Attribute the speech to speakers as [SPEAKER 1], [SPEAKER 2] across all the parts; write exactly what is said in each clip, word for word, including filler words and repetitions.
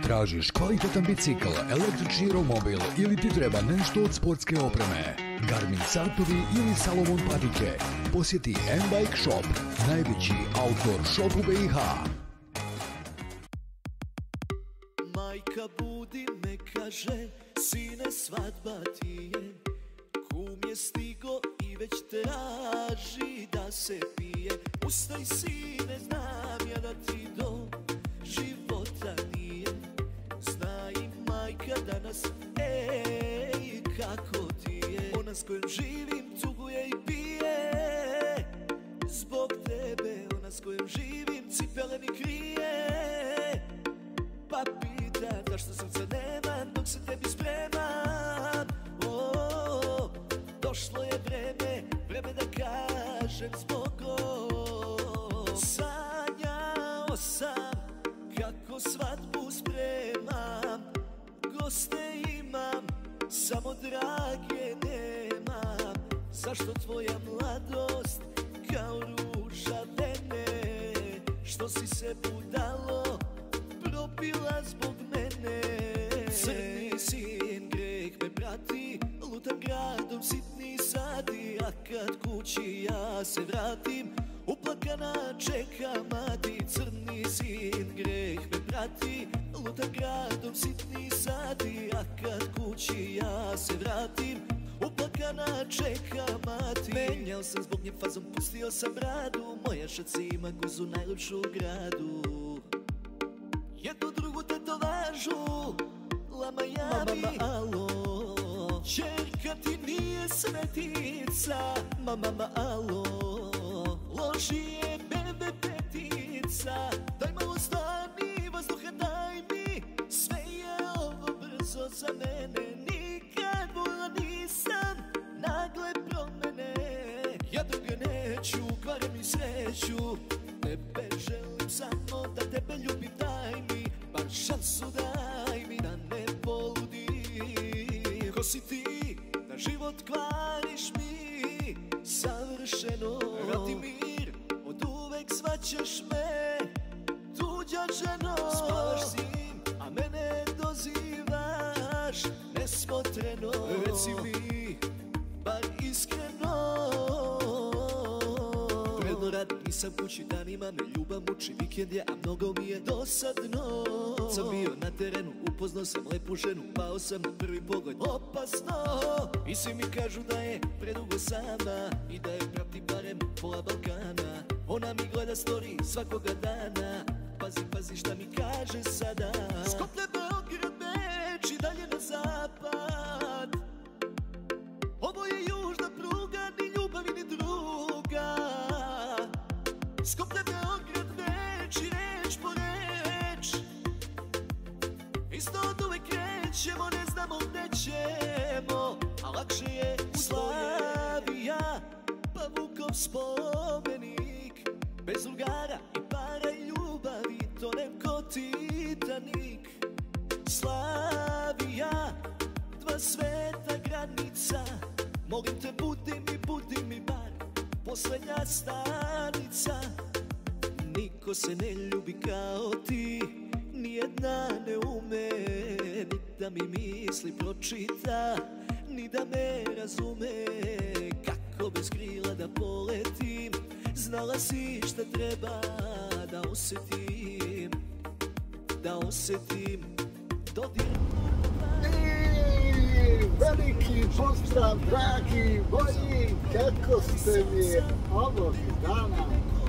[SPEAKER 1] Tražiš kvalitetan bicikl, električni romobil ili ti treba nešto od sportske opreme? Garmin satovi ili Salomon patike? Posjeti M-Bike Shop, najveći outdoor shop u B i H.
[SPEAKER 2] Majka budi me kaže, sine svadba ti je. Kum je stigo i već traži da se pije. Ustaj sine, znam ja da ti do života nije. Zna i majka danas, ej, kako ti je. Ona s kojom živim tuguje i pije. Zbog tebe, ona s kojom živim cipele mi krije. Pa pita zašto srca nemam dok se tebi spremam. Oh, došlo je vreme, vreme da kažem zbogom. Sanjao sam kako svadbu spremam. Goste imam, samo drage nemam. Zašto tvoja mladost kao ruža vene? Što si se budalo propila zbog mene? Crni sin, greh me prati, lutam gradom sitni sati. A kad kući ja se vratim, uplakana čeka mati. Crni sin, greh me prati, lutam gradom sitni sati. A kad kući ja se vratim, uplakana čeka mati. Menjao sam zbog nje fazom, pustio sam bradu. Moja šaca ima guzu najljepšu u gradu. Jednu drugu tetovažu, lama javi, mama, alo. Čerka ti nije svetica, mama, mama, alo. Loži je bebe petica, daj malo stani vazduha, daj mi. Sve je ovo brzo za mene, nikad vola nisam nagle promene. Ja druge neću, kvare mi sreću, tebe želim samo da tebe ljubim, daj mi bar šansu, daj mi da ne poludim. Ko si ti da život kvariš mi savršeno? Vrati mir, od uvek zvaćeš me tuđa ženo. Spavaš s njim, a mene dozivaš nesmotreno. Reci mi bar iskreno. Rad, nisam kući danima, me ljubav muči, vikend je, a mnogo mi je dosadno. Sam bio na terenu, upoznao sam lepu ženu, pao sam na prvi pogled opasno. I svi mi kažu da je predugo sama i da je prati barem pola Balkana. Ona mi gleda story svakoga dana, pazi, pazi šta mi kaže sada. Skoplje, Beograd, Beč i dalje na zapad. Ovo je južna pruga, ni ljubavi ni druga. Skoplje, Beograd, Beč i reč po reč. Isto od uvek krećemo, ne znamo gde ćemo. A lakše je Slavija, pa Vukov spomenik. Bez Bulgara i para i ljubavi, tonem ko Titanik. Slavija, dva sveta granica. Molim te, budi mi, budi mi bar poslednja stanica. Niko se ne ljubi kao ti, nijedna ne ume ni da mi misli pročita, ni da me razume. Kako bez krila da poletim, znala si šta treba da osetim, da osetim dodir.
[SPEAKER 3] Veliki pozdrav, dragi moji, kako ste mi ovog dana?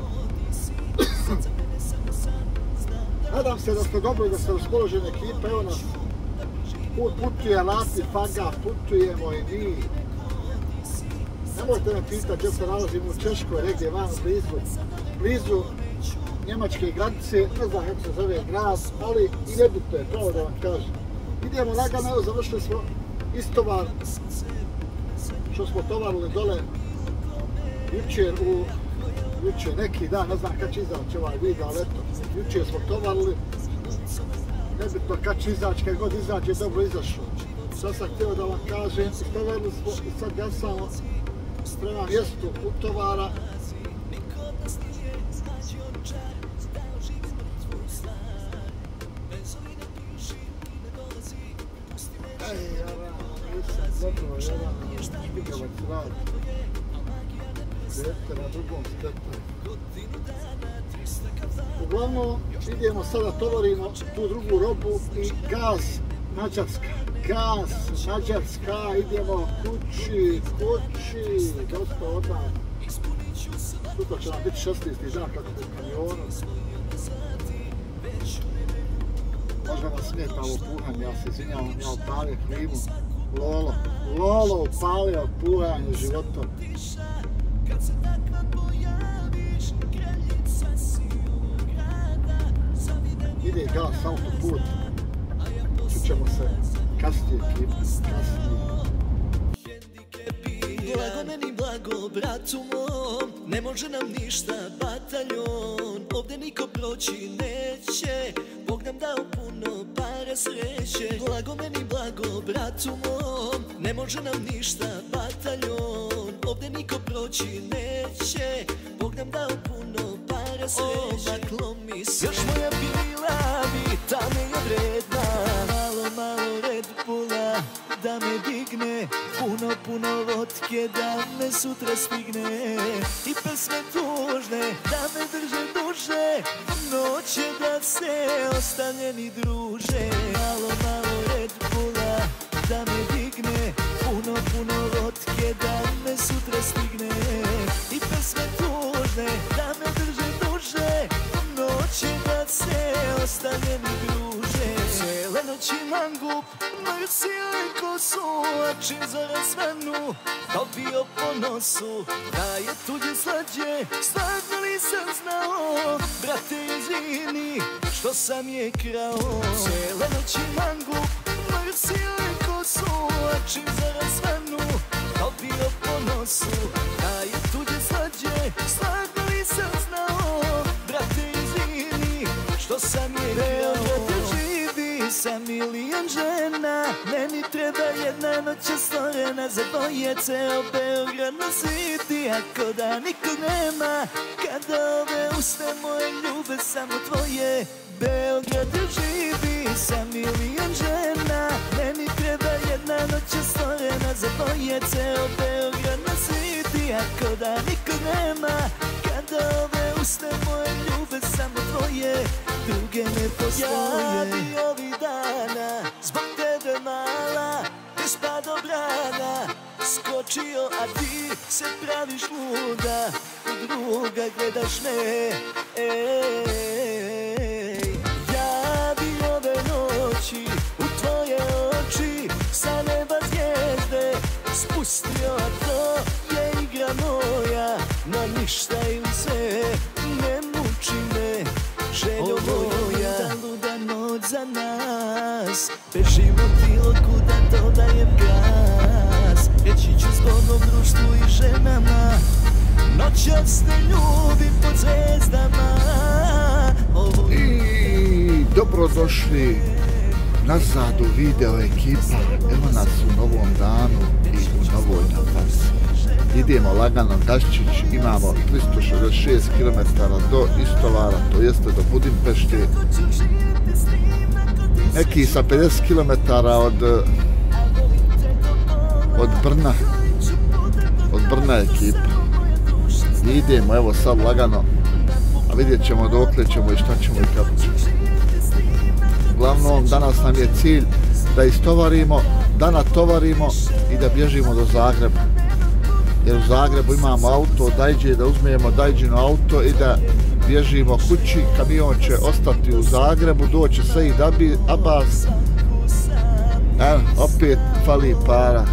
[SPEAKER 3] Nadam se da ste dobro i da ste raspoloženi ekipa. Evo nas, putuje Lati Faga, putujemo i mi. Nemojte me pitati gdje se nalazimo, u Češkoj, negdje van blizu, blizu njemačke granice, ne znam kako se zove grad, ali i nebitno je, pravo da vam kažem. Idemo lagano, evo završili smo istovar što smo tovarili dole jučer u jučer neki dan, ne znam kad će izaći ovaj video, ali eto, jučer smo tovarili, nebitno kad će izaći, kad god izaći je dobro izašlo. Sad sam htio da vam kažem, tovarili smo i sad gasamo prema mjestu utovara. Ej, Jaran, nisam zapravo Jaran, Špigavac rad. Dete na drugom stepu. Uglavnom, idemo sada tovarimo tu drugu robu i gaz Mađarska. Gaz Mađarska, idemo kući, kući, dosta odmah. Sutra će nam biti šesnaesti dan kako je kamionu. Možda vam smeta ovo puhanje, ja se izvinjavam, ja upalio klimu. Lolo, Lolo upalio puhanje životom. Ide gas, autoput. Čućemo se kasnije, ekipa, kasnije.
[SPEAKER 2] Blago meni, blago bratu mom, ne može nam ništa bataljon. Ovdje niko proći neće, Bog nam dao puno para sreće. Blago meni, blago bratu mom, ne može nam ništa bataljon. Ovdje niko proći neće, Bog nam dao puno para sreće. Omaklo mi se, još moja bila mi, ta me je vredna. Malo, malo Red Bulla da me digne, puno, puno vodke da me sutra stigne. I pesme tužne da me drže duže, noće da se ostavljeni druže. Malo, malo Red Bulla da me digne, puno, puno vodke da me sutra stigne. I pesme tužne da me drže duže, noće da se ostavljeni druže. Cijele noći mangup, mrsile kosu, a čim zora svanu, dobio po nosu. Da je tuđe slađe, stvarno nisam znao, brate izvini, što sam je krao. Cijele noći mangup, mrsile kosu, a čim zora svanu, dobio po nosu. Da je tuđe slađe, stvarno nisam znao, brate izvini, što sam je krao. Sa milion žena, meni treba jedna noća stvorena za dvoje. Ceo Beograd na sviti, ako da nikog nema, kada ove uste moje ljube samo tvoje. Beograd živi sa milion žena, meni treba jedna noća stvorena za dvoje. Ceo Beograd na sviti, ako da nikog nema, kada ove uste moje ljube samo tvoje, druge ne postoje. Ja bi ovih dana zbog tebe mala bez padobrana skočio, a ti se praviš luda, u druga gledaš me. Ej, ja bi ove noći u tvoje oči sa neba zvijezde spustio, a to je igra moja, no ništa ili sve ne muči me, željo moja. Luda noć za nas, bežimo bilo kuda, dodajem gas. Reći ću zgodnom društvu i ženama, noćas te ljubim pod zvezdama. Ovo...
[SPEAKER 3] I dobrodošli nazad u video ekipa. Evo nas u novom danu i u novoj napasi. Idemo lagano Daščić, imamo tristo šezdeset šest kilometara do Istovara, to jeste do Budimpešte. Neki sa pedeset kilometara od od Brna, od Brna ekipa. I idemo evo sad lagano, a vidjet ćemo dokle ćemo i šta ćemo i kako ćemo. Uglavnom danas nam je cilj da istovarimo, da natovarimo i da bježimo do Zagreba. Jer u Zagrebu imamo auto, dajđe da uzmemo dajđino auto i da bježimo kući. Kamion će ostati u Zagrebu, doće Sejid Abbas. Evo, opet fali para.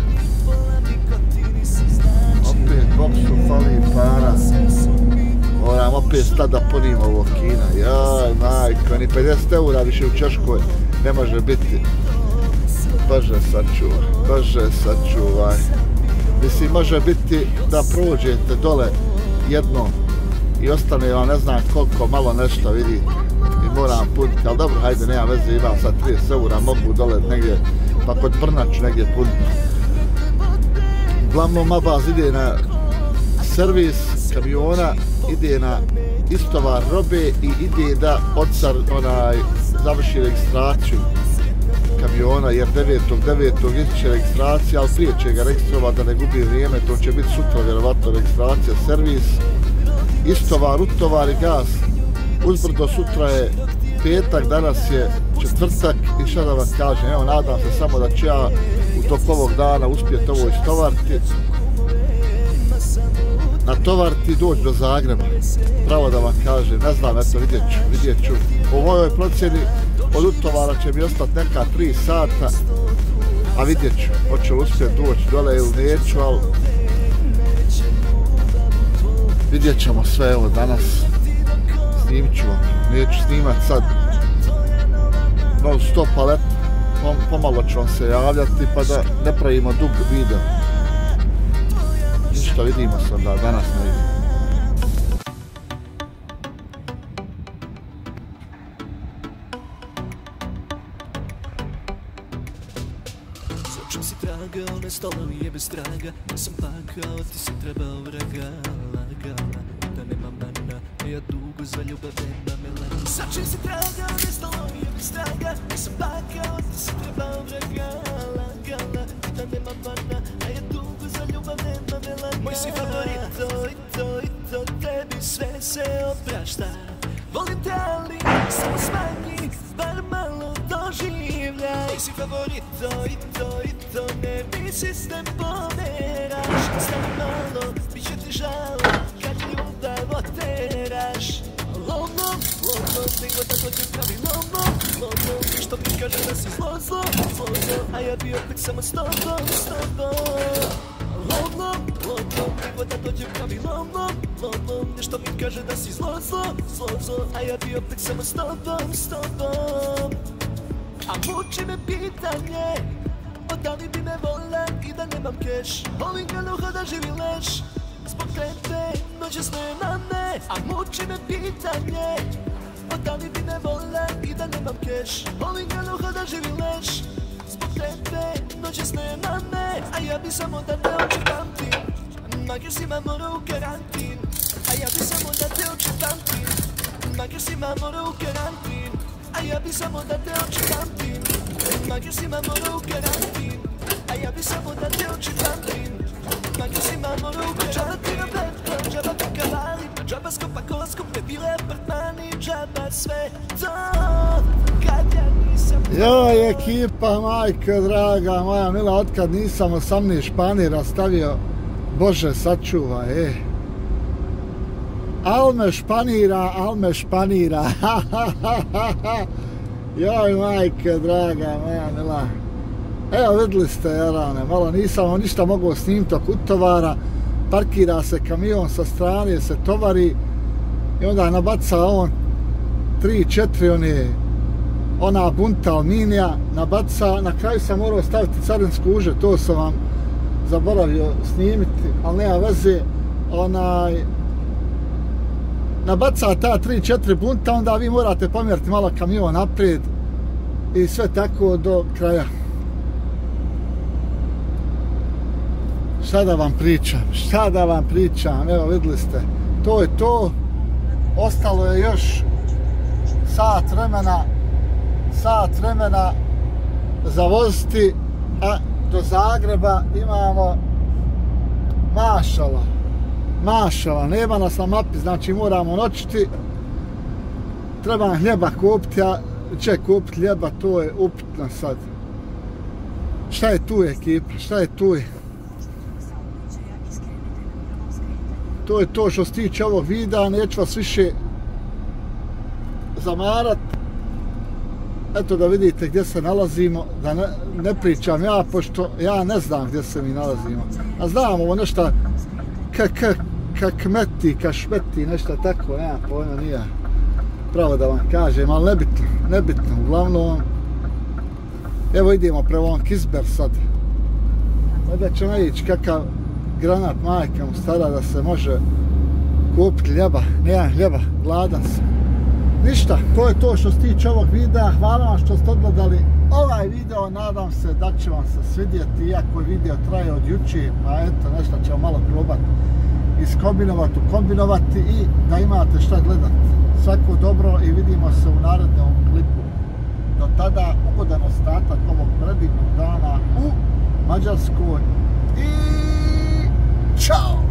[SPEAKER 3] Opet boksu fali para. Moram opet stati da punim ovo kina. Jaj, majko, ni pedeset eura više u Češkoj ne može biti. Bože sačuvaj, Bože sačuvaj. Mislim, može biti da prođete dole jednom i ostane vam ne znam koliko, malo nešto vidi i moram puniti, ali dobro, hajde, nema veze, imam sad trideset eura, mogu dole negdje, pa kod Brna ću negdje puniti. Uglavnom, Abbas ide na servis kamiona, ide na istovar robe i ide da odsar onaj završi registraciju kamiona jer devetog devetog ističe registracija, ali prije će ga registrovati da ne gubi vrijeme, to će biti sutra vjerovatno registracija, servis, istovar, utovar i gas. Uzbrdo sutra je petak, danas je četvrtak i šta da vam kažem, evo nadam se samo da ću ja u toku ovog dana uspjeti ovo istovariti. Natovariti i doći do Zagreba, pravo da vam kažem, ne znam, eto vidjet ću, vidjet ću. U mojoj procjeni od utovara će mi ostati neka tri sata, a vidjet ću, hoću li uspjeti doći dole ili neću, ali vidjet ćemo sve, evo danas snimit ću vam, neću snimat sad non stop, ali pomalo ću vam se javljati pa da ne pravimo dug video. Ništa, vidimo se onda danas ne vidim.
[SPEAKER 2] Zračim si traga, one stolovi je bez traga. Ja sam pakao, ti si trebao vraga. Lagala, da nemam mana, ja dugo za ljubav nema melana. Zračim si traga, one stolovi je bez traga. Ja sam pakao, ti si trebao vraga. Lagala, da nemam mana, a ja dugo za ljubav nema melana. Moj si favorito i to i to, tebi sve se oprašta. Volim te, ali samo smanji, bar malo doživljaj. Moj si favorito i to i to, ne misli s ne pomeraš. Stani malo, bit će ti žao, kad ljubav oteraš. Lovnom, lovnom, nego tako će pravi lovnom, lovnom. Što mi kaže da si zlo, zlo, zlo, zlo, a ja bi opet samo s tobom, s tobom. Lovnom, lovnom, nego da dođe pravi lovnom, lovnom. Nešto mi kaže da si zlo, zlo, zlo, zlo, a ja bi opet samo s tobom, s tobom. A muči me pitanje, da li bi me vola i da nemam keš. Volim ga duha da živi leš, zbog tebe noćas nema me. A muči me pitanje, da li bi me vola i da nemam keš. Volim ga duha da živi leš, zbog tebe noćas nema me. A ja bi samo da te oči pamtim, makar si mamora u karantin. A ja bi samo da te oči pamtim, makar si mamora u karantin. A ja bi samo da te oči pamtim, makar si mamora u karantin. A ja bi samo da te oči pamtim, makar si mamora u karantin. Džaba ti na betko, džaba ti kalali, džaba skopa kola, skupe bile apartmani, džaba sve to, kad ja nisam...
[SPEAKER 3] Joj, ekipa, majka draga, moja mila, otkad nisam osamnaest španira stavio, Bože sačuvaj, e. Al me španira, al me španira, joj, majka draga, moja mila. Evo, vidjeli ste, jarane, malo nisam ništa mogao snimiti oko utovara, parkira se kamion sa strane, se tovari i onda nabaca on tri četiri one, ona bunta alminija, nabaca, na kraju sam morao staviti carinsku uže, to sam vam zaboravio snimiti, ali nema veze, onaj, nabaca ta tri četiri bunta, onda vi morate pomjeriti malo kamion naprijed i sve tako do kraja. Šta da vam pričam, šta da vam pričam, evo vidjeli ste, to je to, ostalo je još sat vremena, sat vremena za voziti, a do Zagreba imamo mašala, mašala, nema nas na mapi, znači moramo noćiti, treba hljeba kupiti, a će kupiti hljeba, to je upitno sad. Šta je tu ekipa, šta je tu je? To je to što se tiče ovog videa, neću vas više zamarat. Eto da vidite gdje se nalazimo, da ne, ne pričam ja, pošto ja ne znam gdje se mi nalazimo. A znam ovo nešto kak, kakmeti, kašmeti, nešto tako, nema pojma, nije pravo da vam kažem, ali nebitno, nebitno, uglavnom. Evo idemo prema ovom Kizber sad. Onda ćemo ići kakav granat majka mu stara da se može kupiti hljeba, nemam hljeba, gladan sam. Ništa, to je to što se tiče ovog videa, hvala vam što ste odgledali ovaj video, nadam se da će vam se svidjeti, iako je video traje od juče, pa eto, nešto ćemo malo probati iskombinovati, ukombinovati i da imate šta gledati. Svako dobro i vidimo se u narednom klipu. Do tada, slobodan ostatak ovog predivnog dana u Mađarskoj i čao!